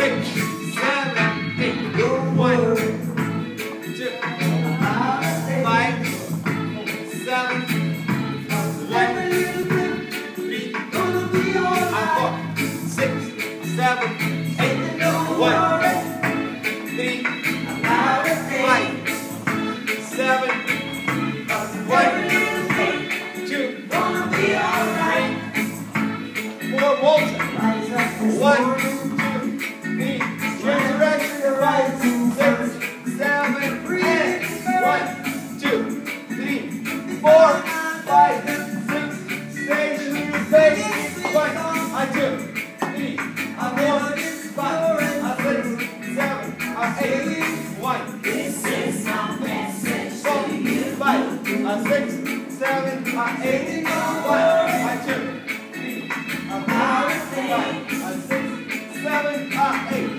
six, seven, eight. Go 1, 2, 5, 7, 3, 4, 6, 7, 8. 1, 3, 5, 7, 1, 2, 3, 4. Walter. 1, 2, 3. Change direction. 5, 6, 7, 8. 1, 2, 3, 4, 5, 6. Station face. 1, 2, 3, 4, 5, 6, 7, 8. 1, This is my message to you. 5, 6, 7, 8. 1, 2, 3, 4, 5, 6, 7, 8.